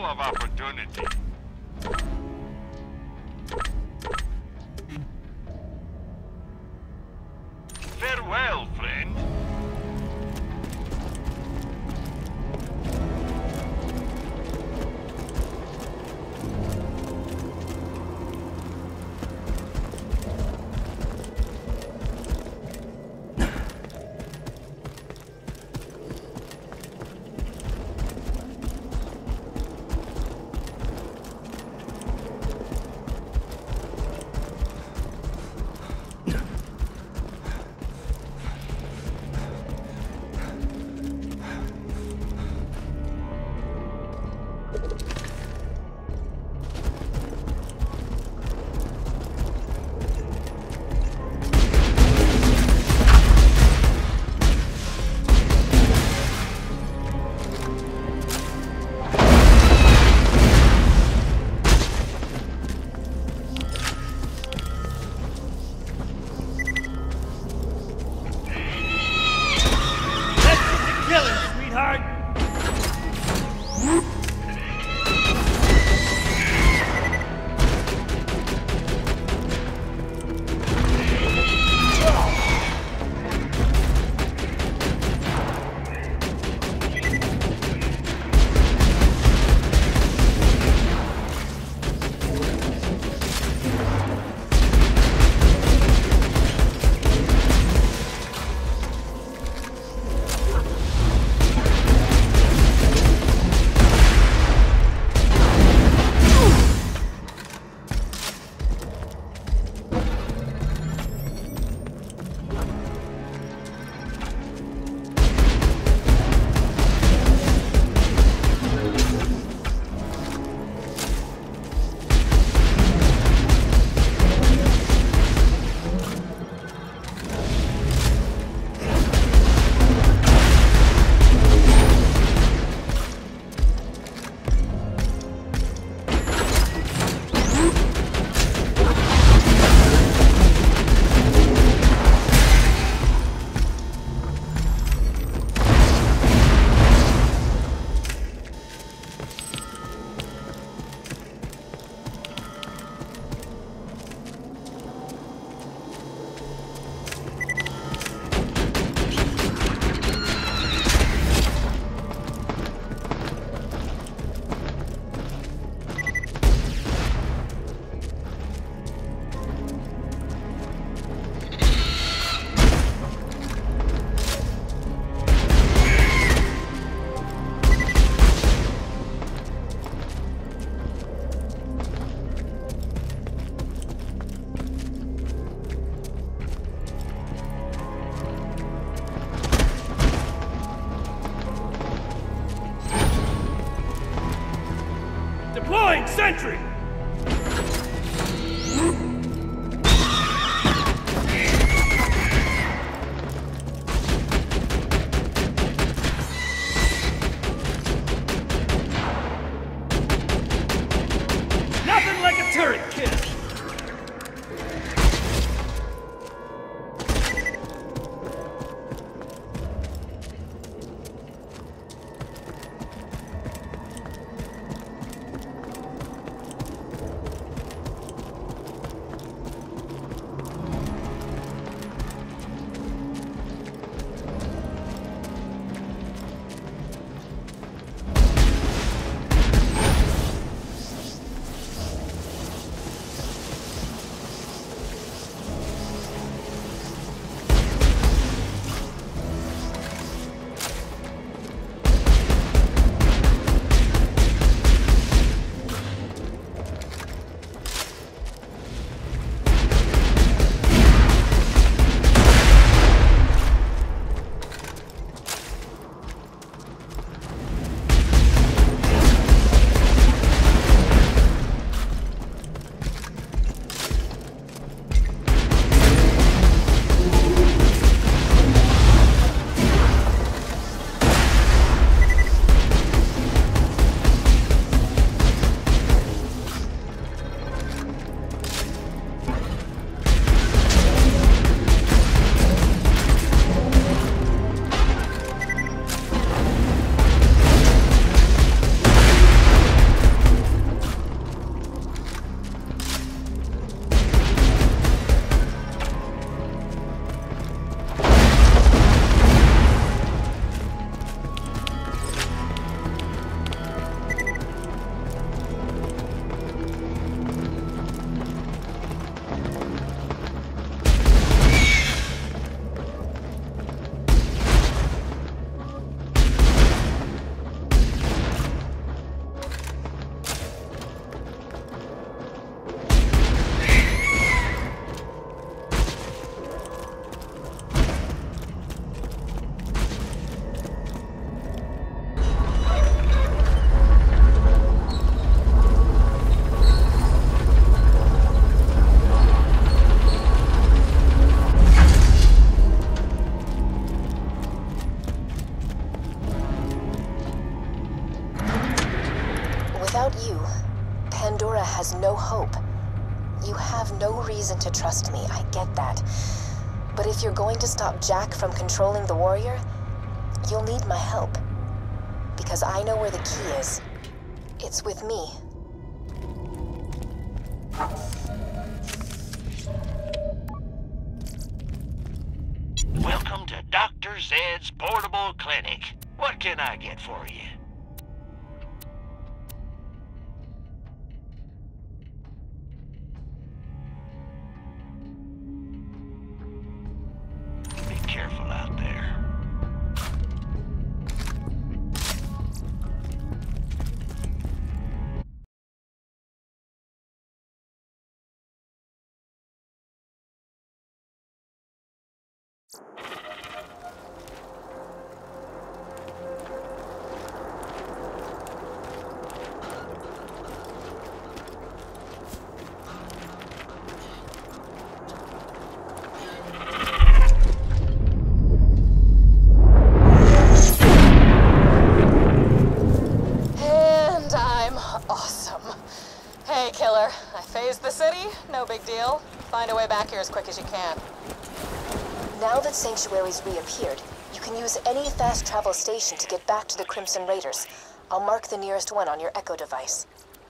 of opportunity. Farewell, friend. Deploying sentry! Nothing like a turret kill! me, I get that. But if you're going to stop Jack from controlling the warrior, you'll need my help. Because I know where the key is. It's with me. Welcome to Dr. Zed's Portable Clinic. What can I get for you? Be careful out there. And I'm awesome. Hey, killer. I phased the city. No big deal. Find a way back here as quick as you can. Now that Sanctuary's reappeared, you can use any fast travel station to get back to the Crimson Raiders. I'll mark the nearest one on your Echo device.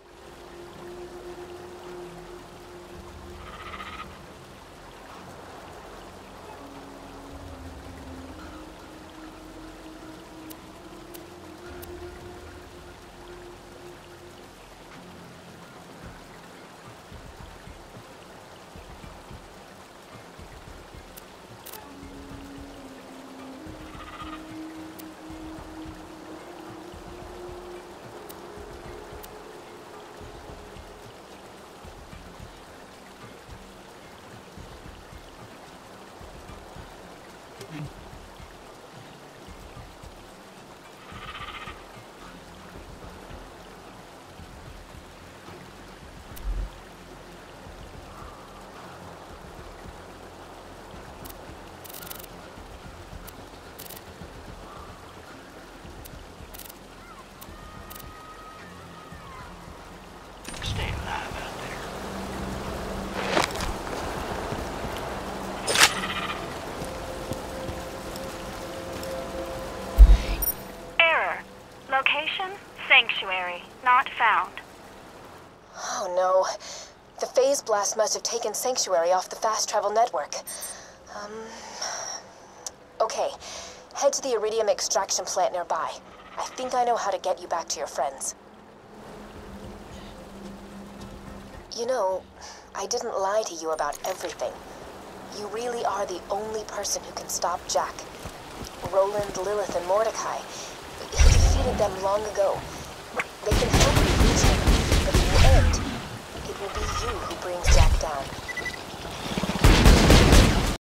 Stay alive out there. Error. Location, Sanctuary. Not found. Oh no. The phase blast must have taken Sanctuary off the fast travel network. Okay. Head to the iridium extraction plant nearby. I think I know how to get you back to your friends. You know, I didn't lie to you about everything. You really are the only person who can stop Jack. Roland, Lilith, and Mordecai. He defeated them long ago. They can help you reach him, but in the end, it will be you who brings Jack down.